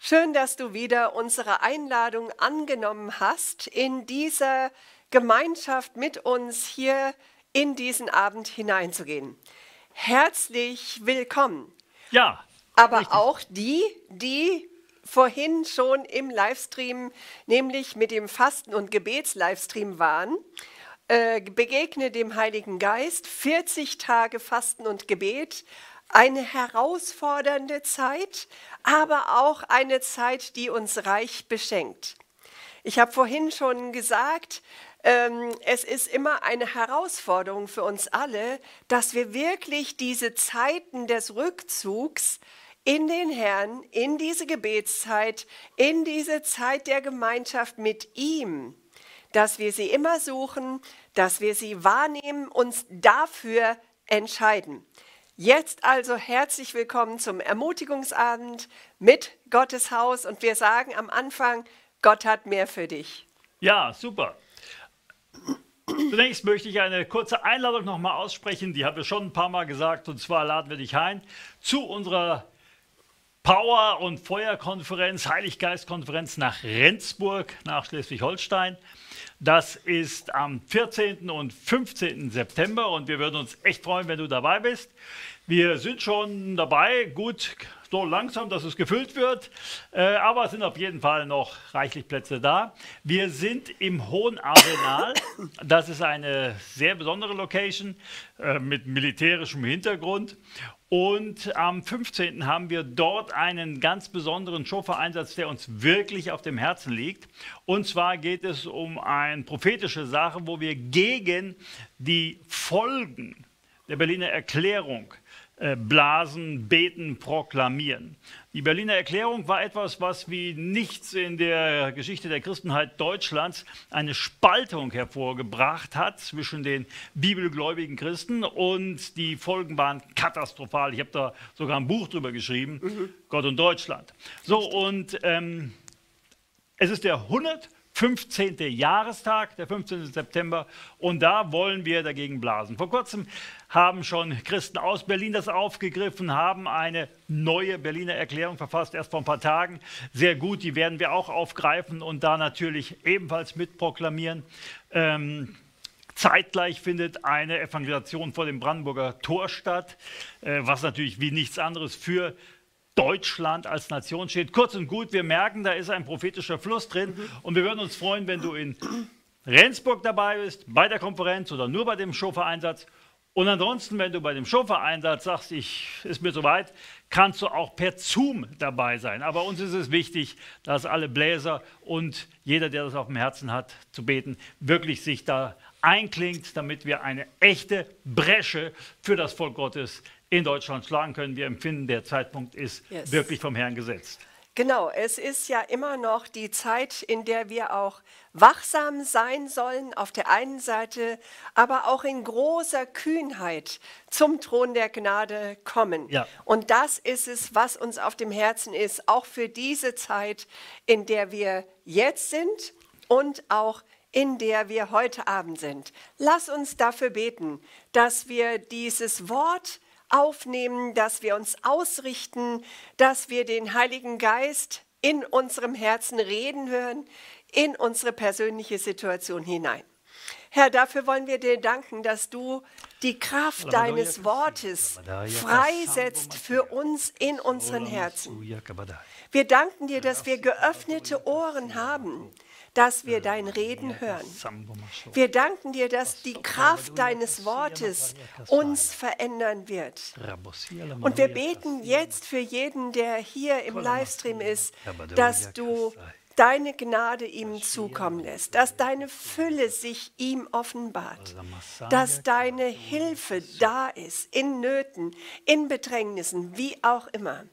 Schön, dass du wieder unsere Einladung angenommen hast, in dieser Gemeinschaft mit uns hier in diesen Abend hineinzugehen. Herzlich willkommen. Ja, Aber richtig. auch die vorhin schon im Livestream, nämlich mit dem Fasten- und Gebets-Livestream waren, begegne dem Heiligen Geist, 40 Tage Fasten und Gebet, eine herausfordernde Zeit, aber auch eine Zeit, die uns reich beschenkt. Ich habe vorhin schon gesagt, es ist immer eine Herausforderung für uns alle, dass wir wirklich diese Zeiten des Rückzugs in den Herrn, in diese Gebetszeit, in diese Zeit der Gemeinschaft mit ihm, dass wir sie immer suchen, dass wir sie wahrnehmen, uns dafür entscheiden. Jetzt also herzlich willkommen zum Ermutigungsabend mit Gottes Haus und wir sagen am Anfang, Gott hat mehr für dich. Ja, super. Zunächst möchte ich eine kurze Einladung nochmal aussprechen, die haben wir schon ein paar Mal gesagt, und zwar laden wir dich ein zu unserer Power- und Feuerkonferenz, Heiliggeistkonferenz nach Rendsburg, nach Schleswig-Holstein. Das ist am 14. und 15. September und wir würden uns echt freuen, wenn du dabei bist. Wir sind schon dabei, gut, so langsam, dass es gefüllt wird, aber es sind auf jeden Fall noch reichlich Plätze da. Wir sind im Hohen Arenal, das ist eine sehr besondere Location mit militärischem Hintergrund. Und am 15. haben wir dort einen ganz besonderen Schofa-Einsatz, der uns wirklich auf dem Herzen liegt. Und zwar geht es um eine prophetische Sache, wo wir gegen die Folgen der Berliner Erklärung blasen, beten, proklamieren. Die Berliner Erklärung war etwas, was wie nichts in der Geschichte der Christenheit Deutschlands eine Spaltung hervorgebracht hat zwischen den bibelgläubigen Christen, und die Folgen waren katastrophal. Ich habe da sogar ein Buch drüber geschrieben, Gott und Deutschland. So, und es ist der 115. Jahrestag, der 15. September, und da wollen wir dagegen blasen. Vor kurzem haben schon Christen aus Berlin das aufgegriffen, haben eine neue Berliner Erklärung verfasst, erst vor ein paar Tagen. Sehr gut, die werden wir auch aufgreifen und da natürlich ebenfalls mitproklamieren. Zeitgleich findet eine Evangelisation vor dem Brandenburger Tor statt, was natürlich wie nichts anderes für Deutschland als Nation steht. Kurz und gut, wir merken, da ist ein prophetischer Fluss drin und wir würden uns freuen, wenn du in Rendsburg dabei bist, bei der Konferenz oder nur bei dem Schofa-Einsatz. Und ansonsten, wenn du bei dem Schofa-Einsatz sagst, ist mir soweit, kannst du auch per Zoom dabei sein. Aber uns ist es wichtig, dass alle Bläser und jeder, der das auf dem Herzen hat, zu beten, wirklich sich da einklingt, damit wir eine echte Bresche für das Volk Gottes in Deutschland schlagen können. Wir empfinden, der Zeitpunkt ist wirklich vom Herrn gesetzt. Genau, es ist ja immer noch die Zeit, in der wir auch wachsam sein sollen, auf der einen Seite, aber auch in großer Kühnheit zum Thron der Gnade kommen. Ja. Und das ist es, was uns auf dem Herzen ist, auch für diese Zeit, in der wir jetzt sind und auch in der wir heute Abend sind. Lass uns dafür beten, dass wir dieses Wort aufnehmen, dass wir uns ausrichten, dass wir den Heiligen Geist in unserem Herzen reden hören, in unsere persönliche Situation hinein. Herr, dafür wollen wir dir danken, dass du die Kraft deines Wortes freisetzt für uns in unseren Herzen. Wir danken dir, dass wir geöffnete Ohren haben, dass wir dein Reden hören. Wir danken dir, dass die Kraft deines Wortes uns verändern wird. Und wir beten jetzt für jeden, der hier im Livestream ist, dass du deine Gnade ihm zukommen lässt, dass deine Fülle sich ihm offenbart, dass deine Hilfe da ist, in Nöten, in Bedrängnissen, wie auch immer.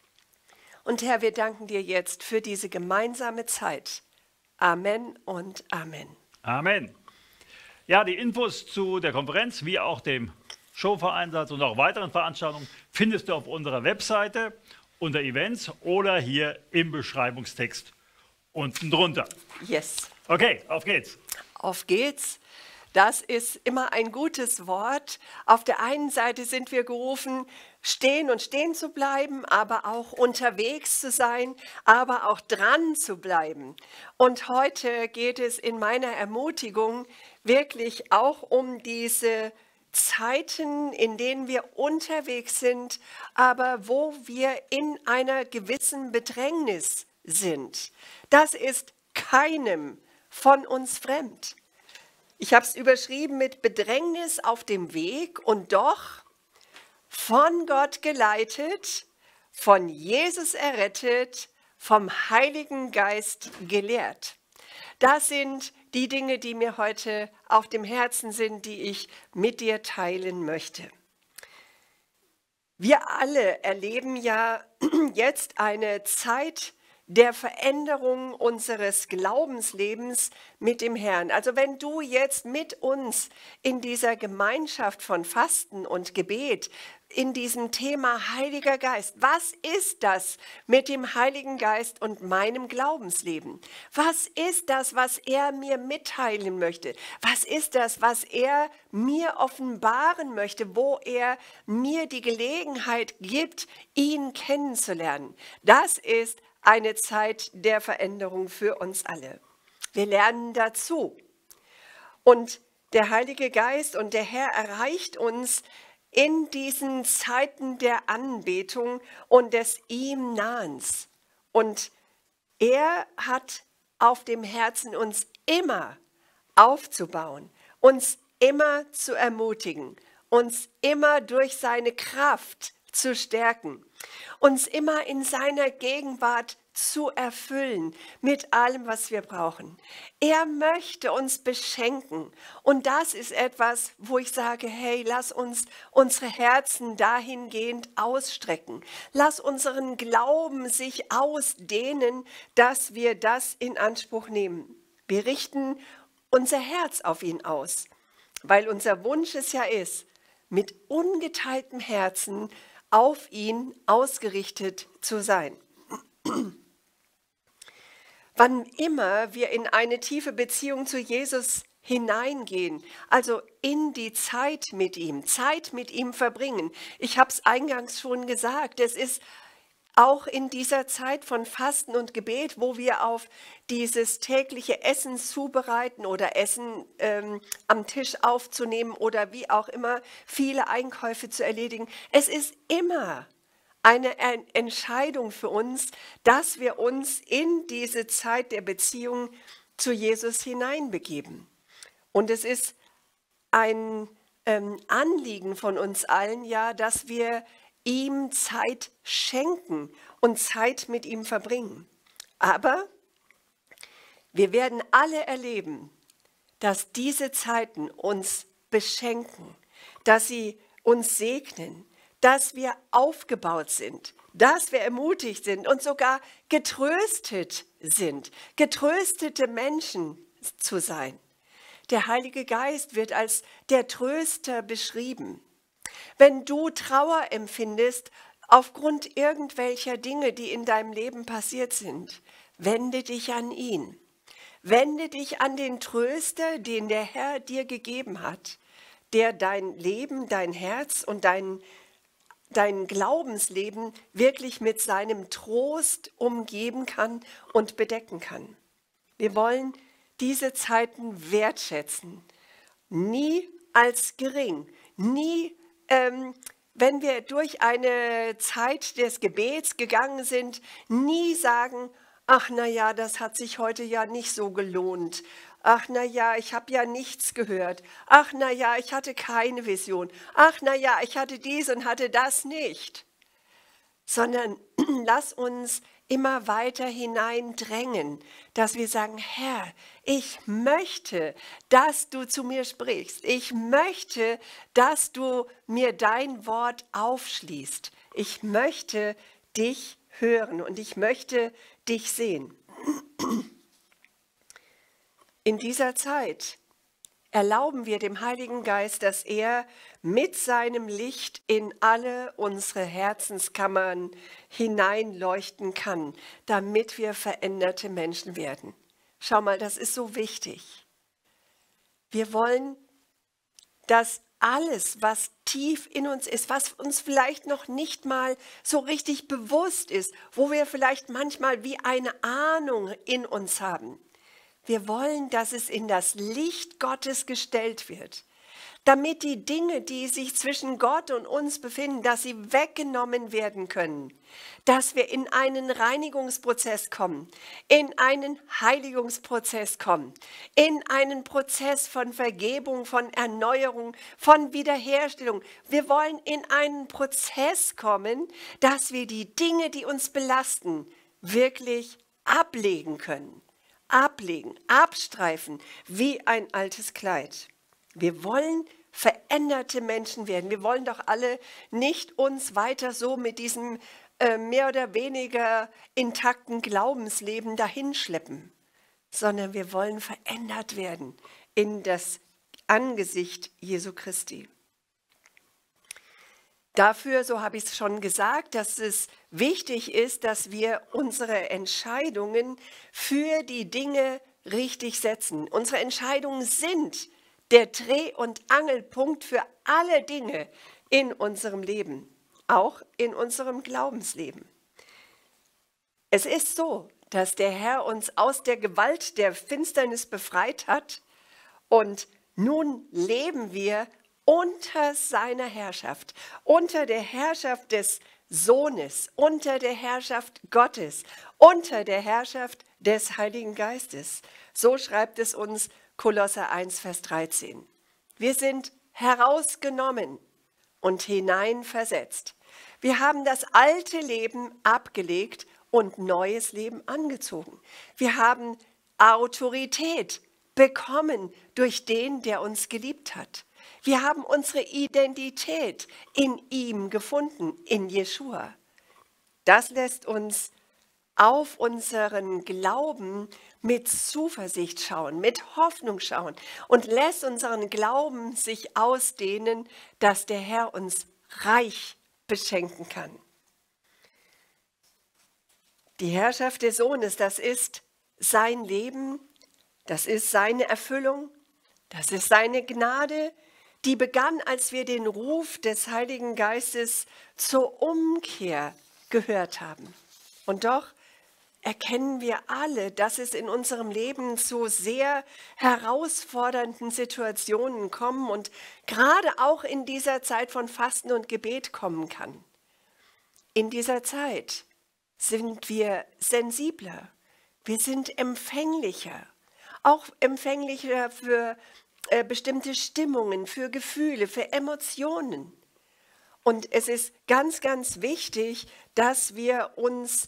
Und Herr, wir danken dir jetzt für diese gemeinsame Zeit. Amen und Amen. Amen. Ja, die Infos zu der Konferenz, wie auch dem Schofa-Einsatz und auch weiteren Veranstaltungen findest du auf unserer Webseite unter Events oder hier im Beschreibungstext unten drunter. Yes. Okay, auf geht's. Auf geht's. Das ist immer ein gutes Wort. Auf der einen Seite sind wir gerufen, stehen und stehen zu bleiben, aber auch unterwegs zu sein, aber auch dran zu bleiben. Und heute geht es in meiner Ermutigung wirklich auch um diese Zeiten, in denen wir unterwegs sind, aber wo wir in einer gewissen Bedrängnis sind. Das ist keinem von uns fremd. Ich habe es überschrieben mit Bedrängnis auf dem Weg und doch von Gott geleitet, von Jesus errettet, vom Heiligen Geist gelehrt. Das sind die Dinge, die mir heute auf dem Herzen sind, die ich mit dir teilen möchte. Wir alle erleben ja jetzt eine Zeit der Veränderung unseres Glaubenslebens mit dem Herrn. Also wenn du jetzt mit uns in dieser Gemeinschaft von Fasten und Gebet, in diesem Thema Heiliger Geist, was ist das mit dem Heiligen Geist und meinem Glaubensleben? Was ist das, was er mir mitteilen möchte? Was ist das, was er mir offenbaren möchte, wo er mir die Gelegenheit gibt, ihn kennenzulernen? Das ist eine Zeit der Veränderung für uns alle. Wir lernen dazu. Und der Heilige Geist und der Herr erreicht uns in diesen Zeiten der Anbetung und des ihm Nahens. Und er hat auf dem Herzen, uns immer aufzubauen, uns immer zu ermutigen, uns immer durch seine Kraft zu stärken, uns immer in seiner Gegenwart zu erfüllen mit allem, was wir brauchen. Er möchte uns beschenken und das ist etwas, wo ich sage, hey, lass uns unsere Herzen dahingehend ausstrecken. Lass unseren Glauben sich ausdehnen, dass wir das in Anspruch nehmen. Wir richten unser Herz auf ihn aus, weil unser Wunsch es ja ist, mit ungeteiltem Herzen auf ihn ausgerichtet zu sein. Wann immer wir in eine tiefe Beziehung zu Jesus hineingehen, also in die Zeit mit ihm verbringen. Ich habe es eingangs schon gesagt, es ist auch in dieser Zeit von Fasten und Gebet, wo wir auf dieses tägliche Essen zubereiten oder Essen am Tisch aufzunehmen oder wie auch immer viele Einkäufe zu erledigen. Es ist immer eine Entscheidung für uns, dass wir uns in diese Zeit der Beziehung zu Jesus hineinbegeben. Und es ist ein Anliegen von uns allen, ja, dass wir ihm Zeit schenken und Zeit mit ihm verbringen. Aber wir werden alle erleben, dass diese Zeiten uns beschenken, dass sie uns segnen, dass wir aufgebaut sind, dass wir ermutigt sind und sogar getröstet sind, getröstete Menschen zu sein. Der Heilige Geist wird als der Tröster beschrieben. Wenn du Trauer empfindest aufgrund irgendwelcher Dinge, die in deinem Leben passiert sind, wende dich an ihn. Wende dich an den Tröster, den der Herr dir gegeben hat, der dein Leben, dein Herz und dein Glaubensleben wirklich mit seinem Trost umgeben kann und bedecken kann. Wir wollen diese Zeiten wertschätzen, nie als gering, nie, wenn wir durch eine Zeit des Gebets gegangen sind, nie sagen, ach na ja, das hat sich heute ja nicht so gelohnt. Ach na ja, ich habe ja nichts gehört. Ach na ja, ich hatte keine Vision. Ach na ja, ich hatte dies und hatte das nicht. Sondern lass uns immer weiter hineindrängen, dass wir sagen, Herr, ich möchte, dass du zu mir sprichst. Ich möchte, dass du mir dein Wort aufschließt. Ich möchte dich hören und ich möchte dich sehen. In dieser Zeit erlauben wir dem Heiligen Geist, dass er mit seinem Licht in alle unsere Herzenskammern hineinleuchten kann, damit wir veränderte Menschen werden. Schau mal, das ist so wichtig. Wir wollen dass alles, was tief in uns ist, was uns vielleicht noch nicht mal so richtig bewusst ist, wo wir vielleicht manchmal wie eine Ahnung in uns haben, wir wollen, dass es in das Licht Gottes gestellt wird, damit die Dinge, die sich zwischen Gott und uns befinden, dass sie weggenommen werden können, dass wir in einen Reinigungsprozess kommen, in einen Heiligungsprozess kommen, in einen Prozess von Vergebung, von Erneuerung, von Wiederherstellung. Wir wollen in einen Prozess kommen, dass wir die Dinge, die uns belasten, wirklich ablegen können. Ablegen, abstreifen, wie ein altes Kleid. Wir wollen veränderte Menschen werden. Wir wollen doch alle nicht uns weiter so mit diesem mehr oder weniger intakten Glaubensleben dahinschleppen, sondern wir wollen verändert werden in das Angesicht Jesu Christi. Dafür, so habe ich es schon gesagt, dass es wichtig ist, dass wir unsere Entscheidungen für die Dinge richtig setzen. Unsere Entscheidungen sind der Dreh- und Angelpunkt für alle Dinge in unserem Leben, auch in unserem Glaubensleben. Es ist so, dass der Herr uns aus der Gewalt der Finsternis befreit hat und nun leben wir unter seiner Herrschaft, unter der Herrschaft des Sohnes, unter der Herrschaft Gottes, unter der Herrschaft des Heiligen Geistes. So schreibt es uns Kolosser 1, Vers 13. Wir sind herausgenommen und hineinversetzt. Wir haben das alte Leben abgelegt und neues Leben angezogen. Wir haben Autorität bekommen durch den, der uns geliebt hat. Wir haben unsere Identität in ihm gefunden, in Jeschua. Das lässt uns auf unseren Glauben mit Zuversicht schauen, mit Hoffnung schauen und lässt unseren Glauben sich ausdehnen, dass der Herr uns reich beschenken kann. Die Herrschaft des Sohnes, das ist sein Leben, das ist seine Erfüllung, das ist seine Gnade, die begann, als wir den Ruf des Heiligen Geistes zur Umkehr gehört haben. Und doch erkennen wir alle, dass es in unserem Leben zu sehr herausfordernden Situationen kommen und gerade auch in dieser Zeit von Fasten und Gebet kommen kann. In dieser Zeit sind wir sensibler, wir sind empfänglicher, auch empfänglicher für bestimmte Stimmungen, für Gefühle, für Emotionen. Und es ist ganz, ganz wichtig, dass wir uns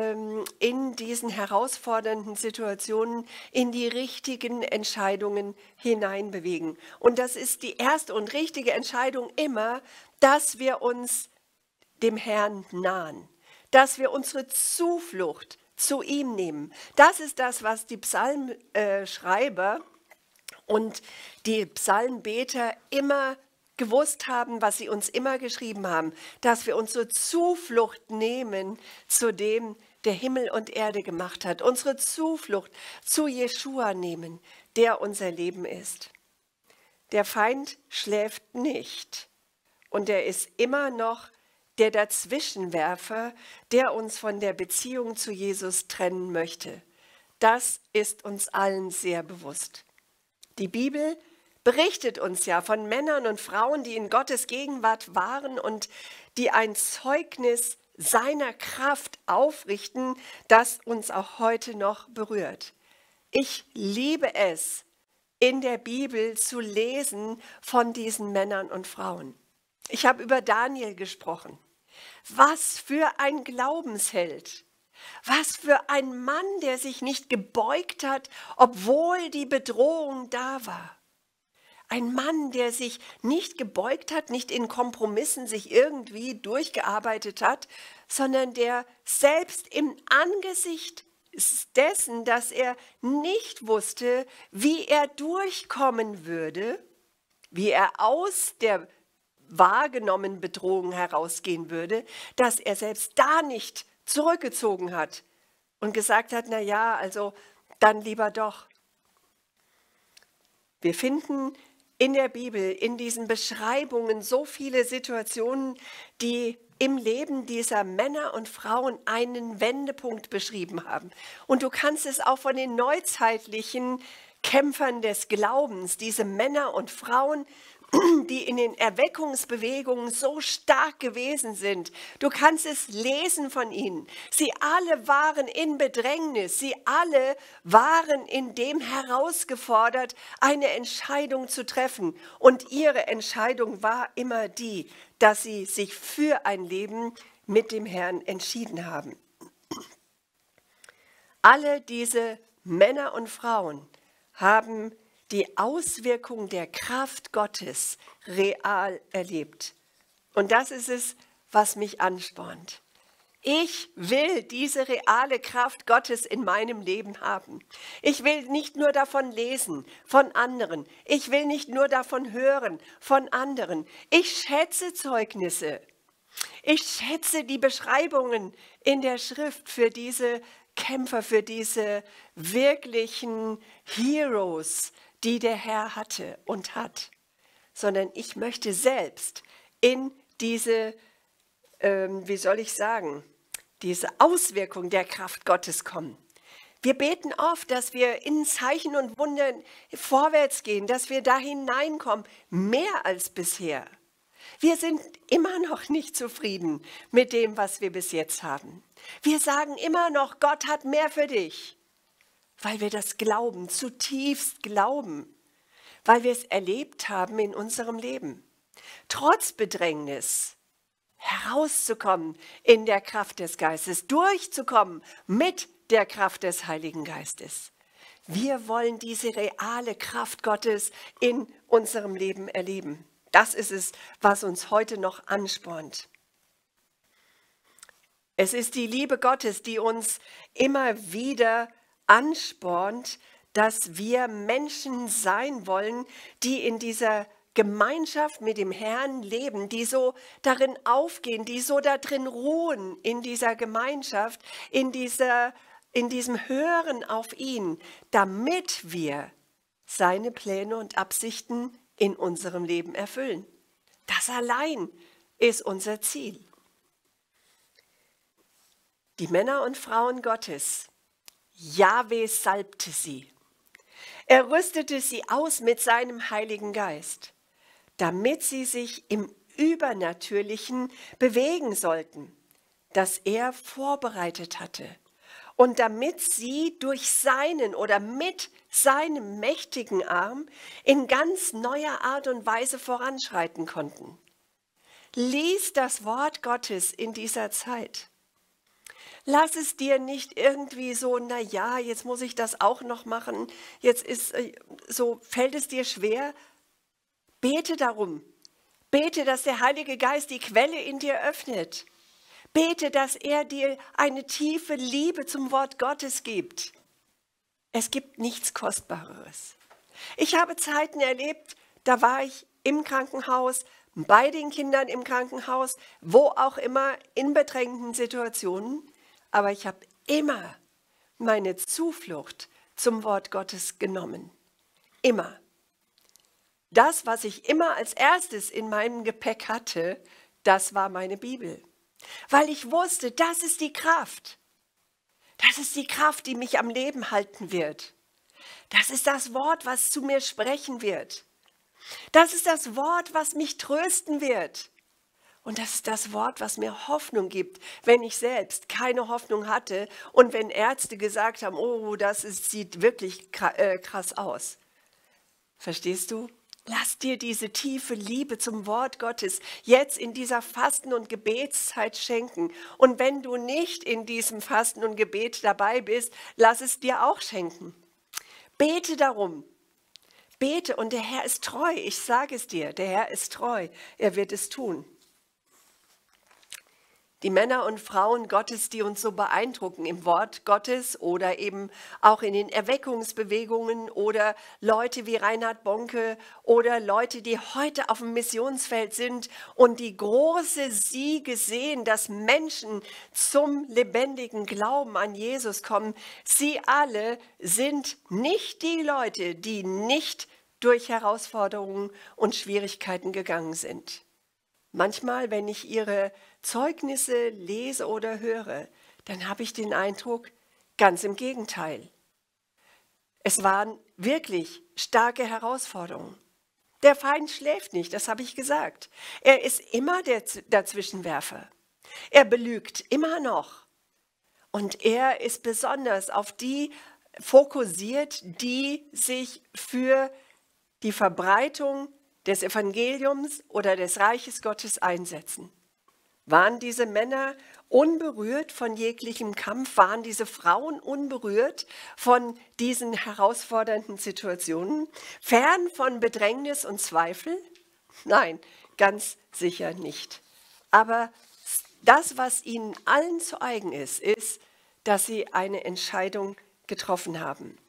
in diesen herausfordernden Situationen in die richtigen Entscheidungen hineinbewegen. Und das ist die erste und richtige Entscheidung immer, dass wir uns dem Herrn nahen, dass wir unsere Zuflucht zu ihm nehmen. Das ist das, was die Psalmschreiber und die Psalmbeter immer gewusst haben, was sie uns immer geschrieben haben, dass wir unsere Zuflucht nehmen zu dem, der Himmel und Erde gemacht hat, unsere Zuflucht zu Jeschua nehmen, der unser Leben ist. Der Feind schläft nicht und er ist immer noch der Dazwischenwerfer, der uns von der Beziehung zu Jesus trennen möchte. Das ist uns allen sehr bewusst. Die Bibel berichtet uns ja von Männern und Frauen, die in Gottes Gegenwart waren und die ein Zeugnis seiner Kraft aufrichten, das uns auch heute noch berührt. Ich liebe es, in der Bibel zu lesen von diesen Männern und Frauen. Ich habe über Daniel gesprochen. Was für ein Glaubensheld! Was für ein Mann, der sich nicht gebeugt hat, obwohl die Bedrohung da war. Ein Mann, der sich nicht gebeugt hat, nicht in Kompromissen sich irgendwie durchgearbeitet hat, sondern der selbst im Angesicht dessen, dass er nicht wusste, wie er durchkommen würde, wie er aus der wahrgenommenen Bedrohung herausgehen würde, dass er selbst da nicht zurückgezogen hat und gesagt hat, na ja, also dann lieber doch. Wir finden in der Bibel, in diesen Beschreibungen so viele Situationen, die im Leben dieser Männer und Frauen einen Wendepunkt beschrieben haben. Und du kannst es auch von den neuzeitlichen Kämpfern des Glaubens, diese Männer und Frauen, die in den Erweckungsbewegungen so stark gewesen sind. Du kannst es lesen von ihnen. Sie alle waren in Bedrängnis. Sie alle waren in dem herausgefordert, eine Entscheidung zu treffen. Und ihre Entscheidung war immer die, dass sie sich für ein Leben mit dem Herrn entschieden haben. Alle diese Männer und Frauen haben die Auswirkung der Kraft Gottes real erlebt. Und das ist es, was mich anspornt. Ich will diese reale Kraft Gottes in meinem Leben haben. Ich will nicht nur davon lesen, von anderen. Ich will nicht nur davon hören, von anderen. Ich schätze Zeugnisse. Ich schätze die Beschreibungen in der Schrift für diese Kämpfer, für diese wirklichen Heroes, die der Herr hatte und hat, sondern ich möchte selbst in diese, diese Auswirkung der Kraft Gottes kommen. Wir beten oft, dass wir in Zeichen und Wundern vorwärts gehen, dass wir da hineinkommen, mehr als bisher. Wir sind immer noch nicht zufrieden mit dem, was wir bis jetzt haben. Wir sagen immer noch, Gott hat mehr für dich. Weil wir das glauben, zutiefst glauben, weil wir es erlebt haben in unserem Leben. Trotz Bedrängnis herauszukommen in der Kraft des Geistes, durchzukommen mit der Kraft des Heiligen Geistes. Wir wollen diese reale Kraft Gottes in unserem Leben erleben. Das ist es, was uns heute noch anspornt. Es ist die Liebe Gottes, die uns immer wieder anspornt, dass wir Menschen sein wollen, die in dieser Gemeinschaft mit dem Herrn leben, die so darin aufgehen, die so darin ruhen, in dieser Gemeinschaft, in diesem Hören auf ihn, damit wir seine Pläne und Absichten in unserem Leben erfüllen. Das allein ist unser Ziel. Die Männer und Frauen Gottes, Jahwe salbte sie. Er rüstete sie aus mit seinem Heiligen Geist, damit sie sich im Übernatürlichen bewegen sollten, das er vorbereitet hatte, und damit sie durch seinen oder mit seinem mächtigen Arm in ganz neuer Art und Weise voranschreiten konnten. Lies das Wort Gottes in dieser Zeit. Lass es dir nicht irgendwie so, na ja, jetzt muss ich das auch noch machen, fällt es dir schwer. Bete darum. Bete, dass der Heilige Geist die Quelle in dir öffnet. Bete, dass er dir eine tiefe Liebe zum Wort Gottes gibt. Es gibt nichts Kostbareres. Ich habe Zeiten erlebt, da war ich im Krankenhaus, bei den Kindern im Krankenhaus, wo auch immer, in bedrängten Situationen. Aber ich habe immer meine Zuflucht zum Wort Gottes genommen. Immer. Das, was ich immer als erstes in meinem Gepäck hatte, das war meine Bibel. Weil ich wusste, das ist die Kraft. Das ist die Kraft, die mich am Leben halten wird. Das ist das Wort, was zu mir sprechen wird. Das ist das Wort, was mich trösten wird. Und das ist das Wort, was mir Hoffnung gibt, wenn ich selbst keine Hoffnung hatte und wenn Ärzte gesagt haben, oh, sieht wirklich krass aus. Verstehst du? Lass dir diese tiefe Liebe zum Wort Gottes jetzt in dieser Fasten- und Gebetszeit schenken. Und wenn du nicht in diesem Fasten und Gebet dabei bist, lass es dir auch schenken. Bete darum. Bete und der Herr ist treu. Ich sage es dir, der Herr ist treu. Er wird es tun. Die Männer und Frauen Gottes, die uns so beeindrucken im Wort Gottes oder eben auch in den Erweckungsbewegungen oder Leute wie Reinhard Bonke oder Leute, die heute auf dem Missionsfeld sind und die große Siege sehen, dass Menschen zum lebendigen Glauben an Jesus kommen. Sie alle sind nicht die Leute, die nicht durch Herausforderungen und Schwierigkeiten gegangen sind. Manchmal, wenn ich ihre Zeugnisse lese oder höre, dann habe ich den Eindruck, ganz im Gegenteil. Es waren wirklich starke Herausforderungen. Der Feind schläft nicht, das habe ich gesagt. Er ist immer der Dazwischenwerfer. Er belügt immer noch. Und er ist besonders auf die fokussiert, die sich für die Verbreitung des Evangeliums oder des Reiches Gottes einsetzen. Waren diese Männer unberührt von jeglichem Kampf? Waren diese Frauen unberührt von diesen herausfordernden Situationen? Fern von Bedrängnis und Zweifel? Nein, ganz sicher nicht. Aber das, was ihnen allen zu eigen ist, ist, dass sie eine Entscheidung getroffen haben.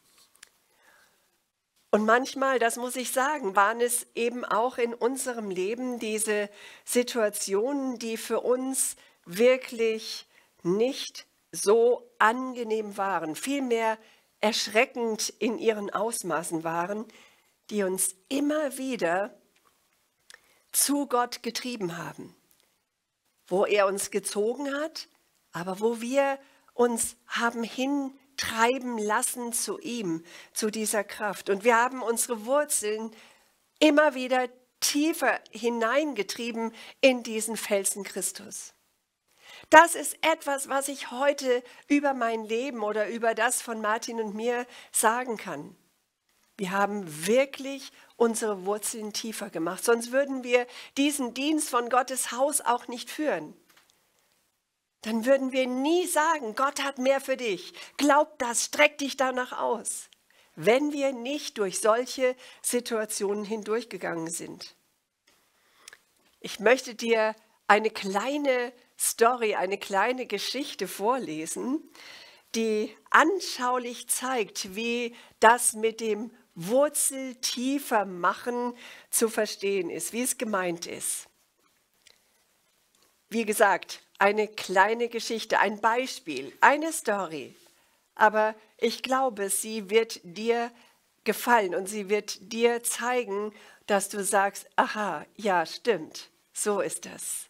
Und manchmal, das muss ich sagen, waren es eben auch in unserem Leben diese Situationen, die für uns wirklich nicht so angenehm waren, vielmehr erschreckend in ihren Ausmaßen waren, die uns immer wieder zu Gott getrieben haben, wo er uns gezogen hat, aber wo wir uns haben hintreiben lassen zu ihm, zu dieser Kraft. Und wir haben unsere Wurzeln immer wieder tiefer hineingetrieben in diesen Felsen Christus. Das ist etwas, was ich heute über mein Leben oder über das von Martin und mir sagen kann. Wir haben wirklich unsere Wurzeln tiefer gemacht, sonst würden wir diesen Dienst von Gottes Haus auch nicht führen. Dann würden wir nie sagen, Gott hat mehr für dich. Glaub das, streck dich danach aus, wenn wir nicht durch solche Situationen hindurchgegangen sind. Ich möchte dir eine kleine Story, eine kleine Geschichte vorlesen, die anschaulich zeigt, wie das mit dem Wurzeltiefer machen zu verstehen ist, wie es gemeint ist. Wie gesagt, eine kleine Geschichte, ein Beispiel, eine Story. Aber ich glaube, sie wird dir gefallen und sie wird dir zeigen, dass du sagst, aha, ja, stimmt, so ist das.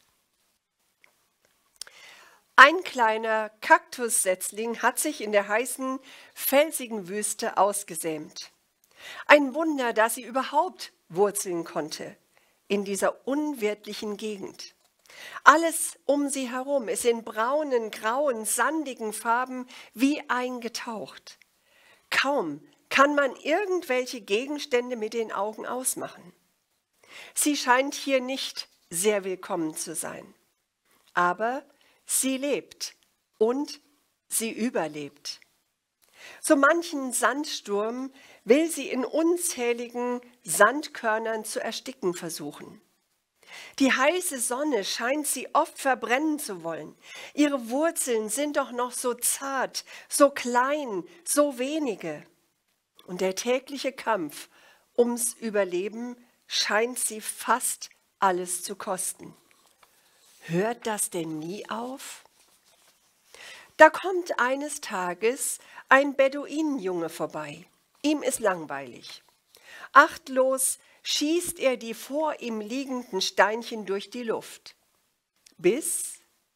Ein kleiner Kaktussetzling hat sich in der heißen, felsigen Wüste ausgesämt. Ein Wunder, dass sie überhaupt wurzeln konnte in dieser unwirtlichen Gegend. Alles um sie herum ist in braunen, grauen, sandigen Farben wie eingetaucht. Kaum kann man irgendwelche Gegenstände mit den Augen ausmachen. Sie scheint hier nicht sehr willkommen zu sein. Aber sie lebt und sie überlebt. So manchen Sandsturm will sie in unzähligen Sandkörnern zu ersticken versuchen. Die heiße Sonne scheint sie oft verbrennen zu wollen. Ihre Wurzeln sind doch noch so zart, so klein, so wenige. Und der tägliche Kampf ums Überleben scheint sie fast alles zu kosten. Hört das denn nie auf? Da kommt eines Tages ein Beduinenjunge vorbei. Ihm ist langweilig. Achtlos schießt er die vor ihm liegenden Steinchen durch die Luft. Bis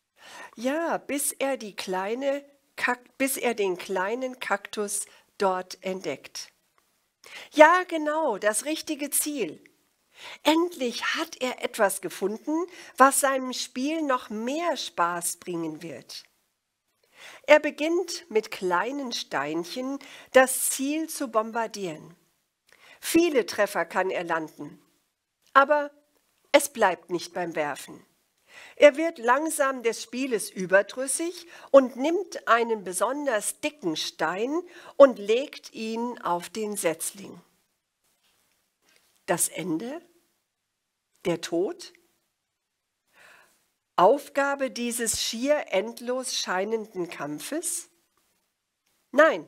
er den kleinen Kaktus dort entdeckt. Ja, genau, das richtige Ziel. Endlich hat er etwas gefunden, was seinem Spiel noch mehr Spaß bringen wird. Er beginnt mit kleinen Steinchen das Ziel zu bombardieren. Viele Treffer kann er landen, aber es bleibt nicht beim Werfen. Er wird langsam des Spieles überdrüssig und nimmt einen besonders dicken Stein und legt ihn auf den Setzling. Das Ende? Der Tod? Aufgabe dieses schier endlos scheinenden Kampfes? Nein.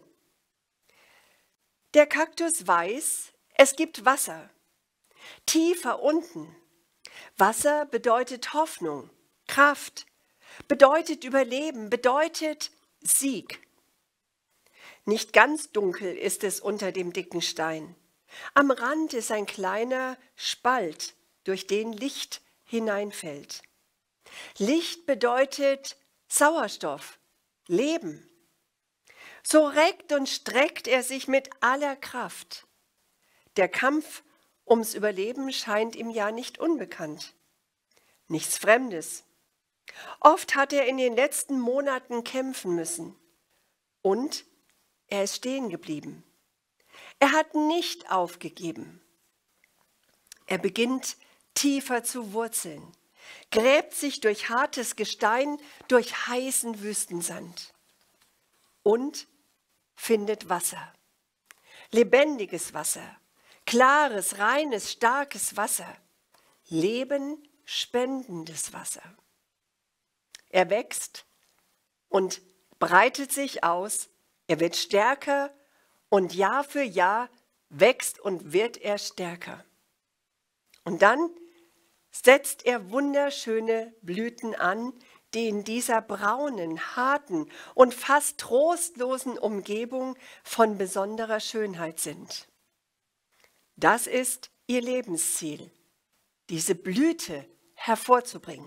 Der Kaktus weiß, es gibt Wasser. Tiefer unten. Wasser bedeutet Hoffnung, Kraft, bedeutet Überleben, bedeutet Sieg. Nicht ganz dunkel ist es unter dem dicken Stein. Am Rand ist ein kleiner Spalt, durch den Licht hineinfällt. Licht bedeutet Sauerstoff, Leben. So reckt und streckt er sich mit aller Kraft. Der Kampf ums Überleben scheint ihm ja nicht unbekannt. Nichts Fremdes. Oft hat er in den letzten Monaten kämpfen müssen. Und er ist stehen geblieben. Er hat nicht aufgegeben. Er beginnt tiefer zu wurzeln, gräbt sich durch hartes Gestein, durch heißen Wüstensand und findet Wasser. Lebendiges Wasser, klares, reines, starkes Wasser, lebenspendendes Wasser. Er wächst und breitet sich aus, er wird stärker und Jahr für Jahr wächst und wird er stärker. Und dann setzt er wunderschöne Blüten an, die in dieser braunen, harten und fast trostlosen Umgebung von besonderer Schönheit sind. Das ist ihr Lebensziel, diese Blüte hervorzubringen.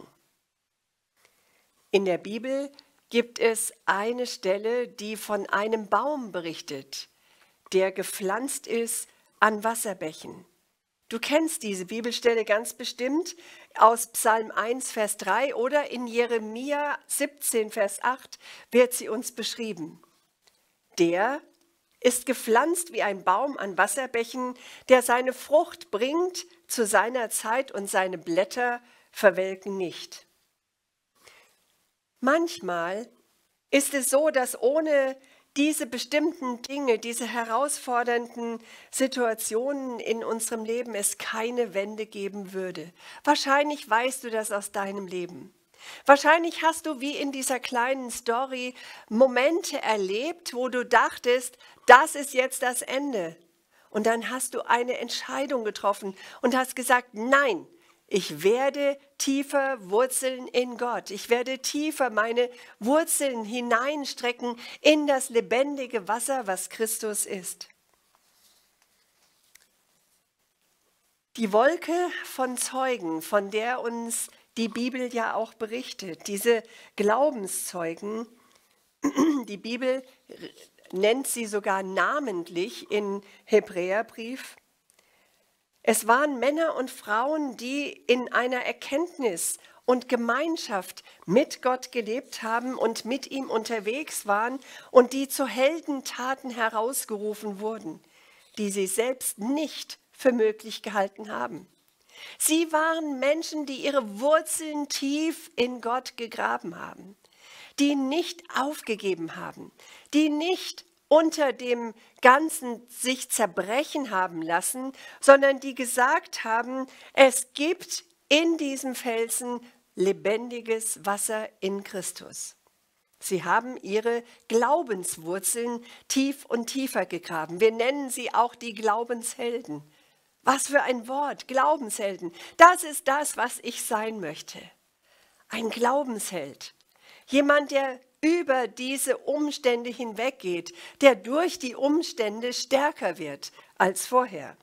In der Bibel gibt es eine Stelle, die von einem Baum berichtet, der gepflanzt ist an Wasserbächen. Du kennst diese Bibelstelle ganz bestimmt aus Psalm 1, Vers 3 oder in Jeremia 17, Vers 8 wird sie uns beschrieben. Der ist gepflanzt wie ein Baum an Wasserbächen, der seine Frucht bringt zu seiner Zeit und seine Blätter verwelken nicht. Manchmal ist es so, dass ohne diese bestimmten Dinge, diese herausfordernden Situationen in unserem Leben es keine Wende geben würde. Wahrscheinlich weißt du das aus deinem Leben. Wahrscheinlich hast du wie in dieser kleinen Story Momente erlebt, wo du dachtest, das ist jetzt das Ende. Und dann hast du eine Entscheidung getroffen und hast gesagt, nein, ich werde tiefer wurzeln in Gott. Ich werde tiefer meine Wurzeln hineinstrecken in das lebendige Wasser, was Christus ist. Die Wolke von Zeugen, von der uns die Bibel ja auch berichtet, diese Glaubenszeugen, die Bibel nennt sie sogar namentlich im Hebräerbrief. Es waren Männer und Frauen, die in einer Erkenntnis und Gemeinschaft mit Gott gelebt haben und mit ihm unterwegs waren und die zu Heldentaten herausgerufen wurden, die sie selbst nicht für möglich gehalten haben. Sie waren Menschen, die ihre Wurzeln tief in Gott gegraben haben, die nicht aufgegeben haben, die nicht unter dem Ganzen sich zerbrechen haben lassen, sondern die gesagt haben, es gibt in diesem Felsen lebendiges Wasser in Christus. Sie haben ihre Glaubenswurzeln tief und tiefer gegraben. Wir nennen sie auch die Glaubenshelden. Was für ein Wort, Glaubenshelden. Das ist das, was ich sein möchte. Ein Glaubensheld. Jemand, der über diese Umstände hinweggeht, der durch die Umstände stärker wird als vorher.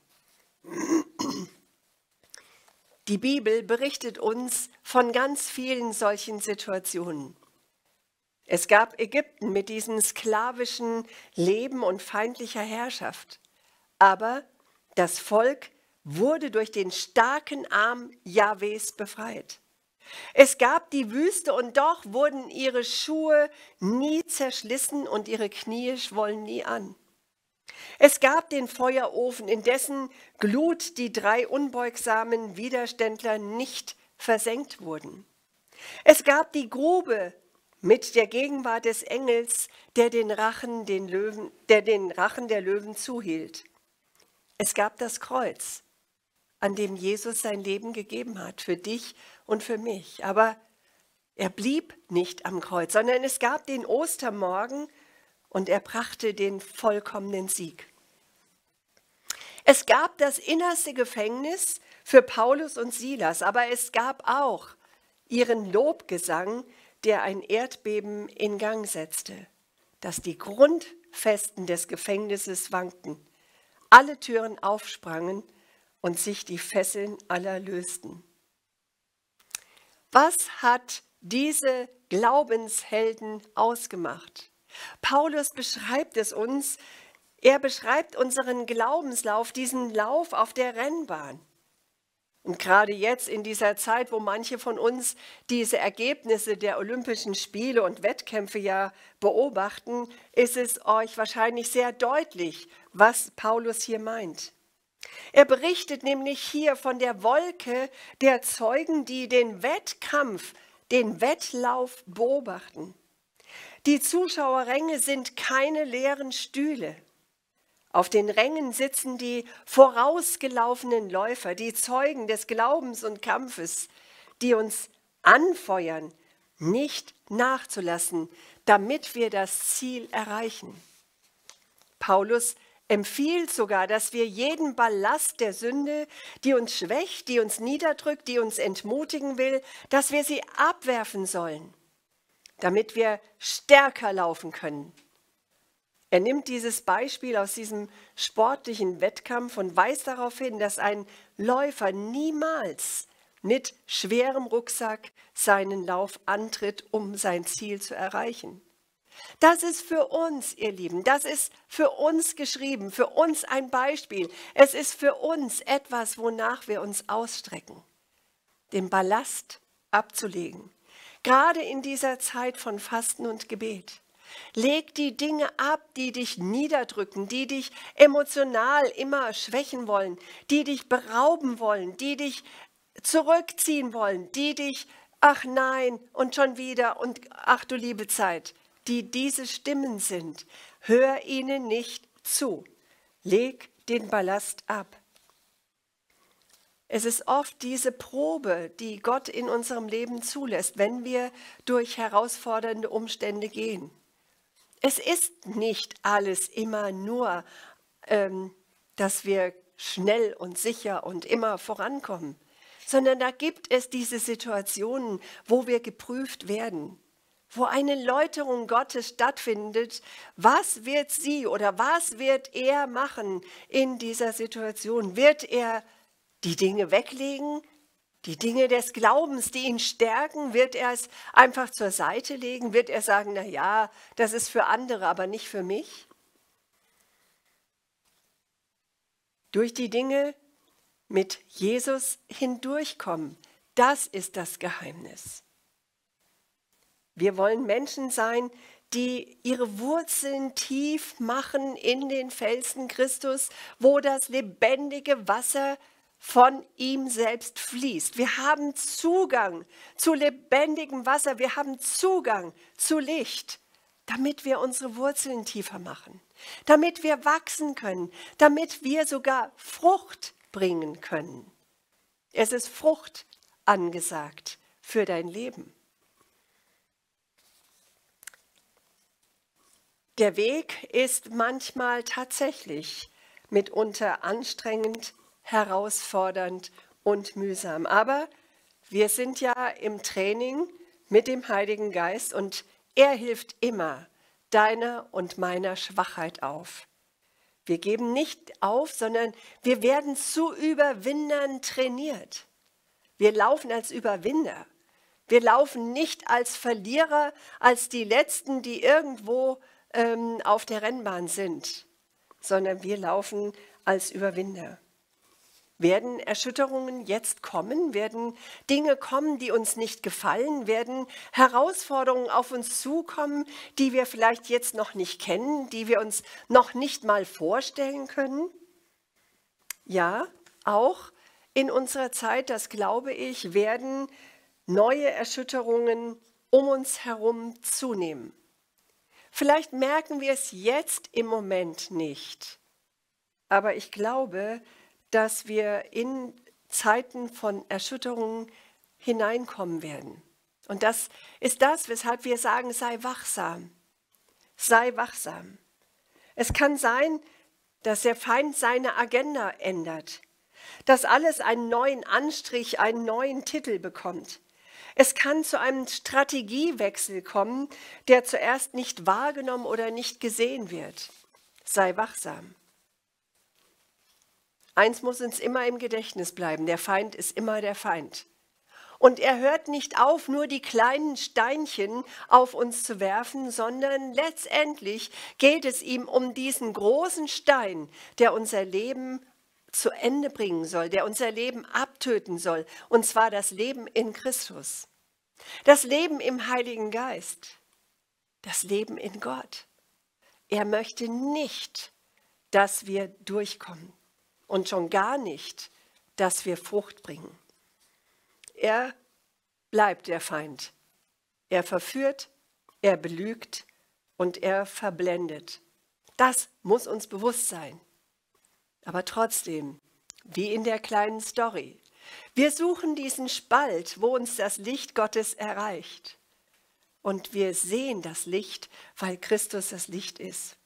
Die Bibel berichtet uns von ganz vielen solchen Situationen. Es gab Ägypten mit diesem sklavischen Leben und feindlicher Herrschaft. Aber das Volk wurde durch den starken Arm Jahwes befreit. Es gab die Wüste und doch wurden ihre Schuhe nie zerschlissen und ihre Knie schwollen nie an. Es gab den Feuerofen, in dessen Glut die 3 unbeugsamen Widerständler nicht versenkt wurden. Es gab die Grube mit der Gegenwart des Engels, der den Rachen der Löwen zuhielt. Es gab das Kreuz, an dem Jesus sein Leben gegeben hat, für dich und für mich. Aber er blieb nicht am Kreuz, sondern es gab den Ostermorgen und er brachte den vollkommenen Sieg. Es gab das innerste Gefängnis für Paulus und Silas, aber es gab auch ihren Lobgesang, der ein Erdbeben in Gang setzte, dass die Grundfesten des Gefängnisses wankten. alle Türen aufsprangen und sich die Fesseln aller lösten. Was hat diese Glaubenshelden ausgemacht? Paulus beschreibt es uns. Er beschreibt unseren Glaubenslauf, diesen Lauf auf der Rennbahn. Und gerade jetzt in dieser Zeit, wo manche von uns diese Ergebnisse der Olympischen Spiele und Wettkämpfe ja beobachten, ist es euch wahrscheinlich sehr deutlich, was Paulus hier meint. Er berichtet nämlich hier von der Wolke der Zeugen, die den Wettkampf, den Wettlauf beobachten. Die Zuschauerränge sind keine leeren Stühle. Auf den Rängen sitzen die vorausgelaufenen Läufer, die Zeugen des Glaubens und Kampfes, die uns anfeuern, nicht nachzulassen, damit wir das Ziel erreichen. Paulus empfiehlt sogar, dass wir jeden Ballast der Sünde, die uns schwächt, die uns niederdrückt, die uns entmutigen will, dass wir sie abwerfen sollen, damit wir stärker laufen können. Er nimmt dieses Beispiel aus diesem sportlichen Wettkampf und weist darauf hin, dass ein Läufer niemals mit schwerem Rucksack seinen Lauf antritt, um sein Ziel zu erreichen. Das ist für uns, ihr Lieben, das ist für uns geschrieben, für uns ein Beispiel. Es ist für uns etwas, wonach wir uns ausstrecken, den Ballast abzulegen. Gerade in dieser Zeit von Fasten und Gebet. Leg die Dinge ab, die dich niederdrücken, die dich emotional immer schwächen wollen, die dich berauben wollen, die dich zurückziehen wollen, die dich, ach nein, und schon wieder und ach du liebe Zeit, die diese Stimmen sind. Hör ihnen nicht zu. Leg den Ballast ab. Es ist oft diese Probe, die Gott in unserem Leben zulässt, wenn wir durch herausfordernde Umstände gehen. Es ist nicht alles immer nur, dass wir schnell und sicher und immer vorankommen, sondern da gibt es diese Situationen, wo wir geprüft werden, wo eine Läuterung Gottes stattfindet. Was wird sie oder was wird er machen in dieser Situation? Wird er die Dinge weglegen? Die Dinge des Glaubens, die ihn stärken, wird er es einfach zur Seite legen? Wird er sagen, na ja, das ist für andere, aber nicht für mich? Durch die Dinge mit Jesus hindurchkommen, das ist das Geheimnis. Wir wollen Menschen sein, die ihre Wurzeln tief machen in den Felsen Christus, wo das lebendige Wasser von ihm selbst fließt. Wir haben Zugang zu lebendigem Wasser, wir haben Zugang zu Licht, damit wir unsere Wurzeln tiefer machen, damit wir wachsen können, damit wir sogar Frucht bringen können. Es ist Frucht angesagt für dein Leben. Der Weg ist manchmal tatsächlich mitunter anstrengend, herausfordernd und mühsam. Aber wir sind ja im Training mit dem Heiligen Geist und er hilft immer deiner und meiner Schwachheit auf. Wir geben nicht auf, sondern wir werden zu Überwindern trainiert. Wir laufen als Überwinder. Wir laufen nicht als Verlierer, als die Letzten, die irgendwo auf der Rennbahn sind, sondern wir laufen als Überwinder. Werden Erschütterungen jetzt kommen? Werden Dinge kommen, die uns nicht gefallen? Werden Herausforderungen auf uns zukommen, die wir vielleicht jetzt noch nicht kennen, die wir uns noch nicht mal vorstellen können? Ja, auch in unserer Zeit, das glaube ich, werden neue Erschütterungen um uns herum zunehmen. Vielleicht merken wir es jetzt im Moment nicht, aber ich glaube, dass wir in Zeiten von Erschütterungen hineinkommen werden. Und das ist das, weshalb wir sagen, sei wachsam. Sei wachsam. Es kann sein, dass der Feind seine Agenda ändert, dass alles einen neuen Anstrich, einen neuen Titel bekommt. Es kann zu einem Strategiewechsel kommen, der zuerst nicht wahrgenommen oder nicht gesehen wird. Sei wachsam. Eins muss uns immer im Gedächtnis bleiben, der Feind ist immer der Feind. Und er hört nicht auf, nur die kleinen Steinchen auf uns zu werfen, sondern letztendlich geht es ihm um diesen großen Stein, der unser Leben zu Ende bringen soll, der unser Leben abtöten soll, und zwar das Leben in Christus, das Leben im Heiligen Geist, das Leben in Gott. Er möchte nicht, dass wir durchkommen und schon gar nicht, dass wir Frucht bringen. Er bleibt der Feind. Er verführt, er belügt und er verblendet. Das muss uns bewusst sein. Aber trotzdem, wie in der kleinen Story, wir suchen diesen Spalt, wo uns das Licht Gottes erreicht. Und wir sehen das Licht, weil Christus das Licht ist.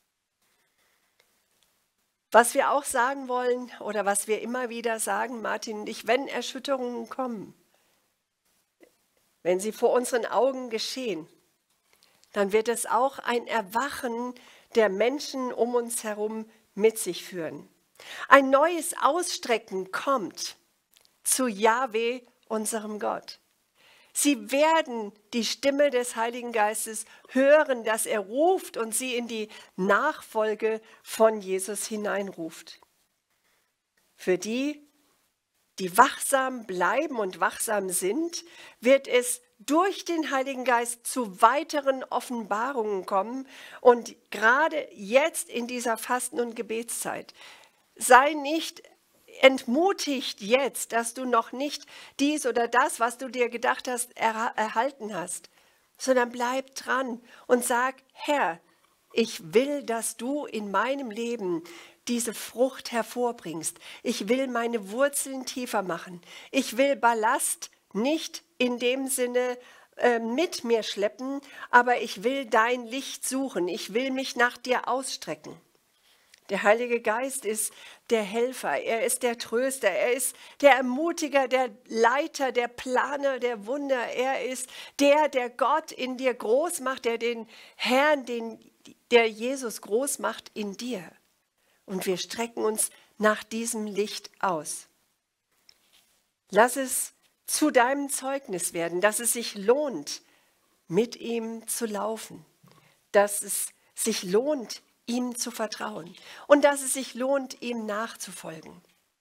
Was wir auch sagen wollen oder was wir immer wieder sagen, Martin und ich, wenn Erschütterungen kommen, wenn sie vor unseren Augen geschehen, dann wird es auch ein Erwachen der Menschen um uns herum mit sich führen. Ein neues Ausstrecken kommt zu Jahwe, unserem Gott. Sie werden die Stimme des Heiligen Geistes hören, dass er ruft und sie in die Nachfolge von Jesus hineinruft. Für die, die wachsam bleiben und wachsam sind, wird es durch den Heiligen Geist zu weiteren Offenbarungen kommen. Und gerade jetzt in dieser Fasten- und Gebetszeit, sei nicht entmutigt jetzt, dass du noch nicht dies oder das, was du dir gedacht hast, erhalten hast, sondern bleib dran und sag, Herr, ich will, dass du in meinem Leben diese Frucht hervorbringst. Ich will meine Wurzeln tiefer machen. Ich will Ballast nicht in dem Sinne mit mir schleppen, aber ich will dein Licht suchen. Ich will mich nach dir ausstrecken. Der Heilige Geist ist der Helfer, er ist der Tröster, er ist der Ermutiger, der Leiter, der Planer der Wunder. Er ist der Gott in dir groß macht, der den Herrn, der Jesus groß macht in dir. Und wir strecken uns nach diesem Licht aus. Lass es zu deinem Zeugnis werden, dass es sich lohnt, mit ihm zu laufen, dass es sich lohnt, ihm zu vertrauen und dass es sich lohnt, ihm nachzufolgen.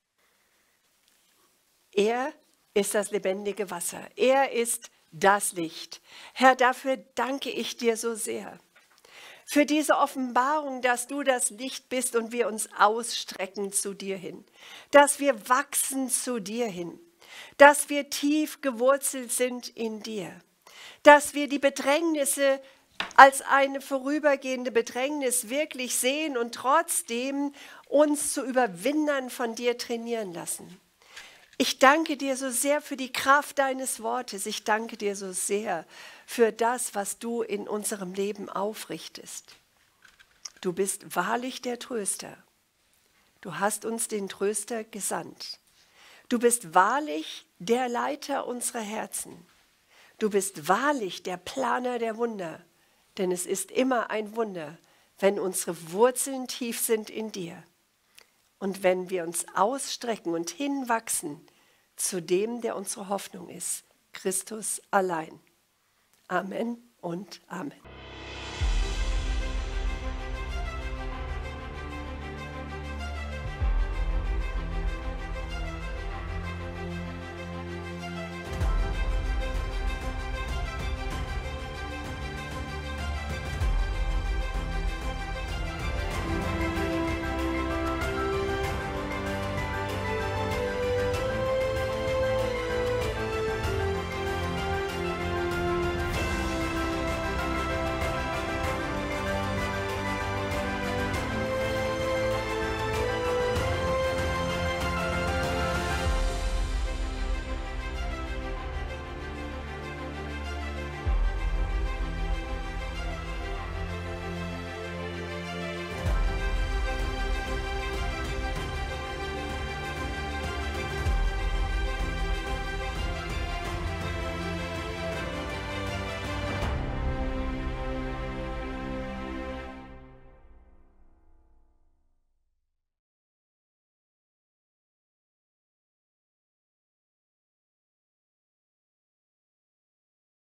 Er ist das lebendige Wasser. Er ist das Licht. Herr, dafür danke ich dir so sehr. Für diese Offenbarung, dass du das Licht bist und wir uns ausstrecken zu dir hin. Dass wir wachsen zu dir hin. Dass wir tief gewurzelt sind in dir. Dass wir die Bedrängnisse als eine vorübergehende Bedrängnis wirklich sehen und trotzdem uns zu Überwindern von dir trainieren lassen. Ich danke dir so sehr für die Kraft deines Wortes. Ich danke dir so sehr für das, was du in unserem Leben aufrichtest. Du bist wahrlich der Tröster. Du hast uns den Tröster gesandt. Du bist wahrlich der Leiter unserer Herzen. Du bist wahrlich der Planer der Wunder. Denn es ist immer ein Wunder, wenn unsere Wurzeln tief sind in dir und wenn wir uns ausstrecken und hinwachsen zu dem, der unsere Hoffnung ist, Christus allein. Amen und Amen.